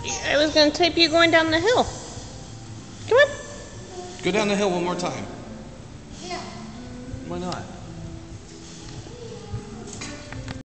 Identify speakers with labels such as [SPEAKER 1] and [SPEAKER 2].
[SPEAKER 1] I was going to tape you going down the hill. Come on.
[SPEAKER 2] Go down the hill one more time.
[SPEAKER 3] No.
[SPEAKER 2] Why not?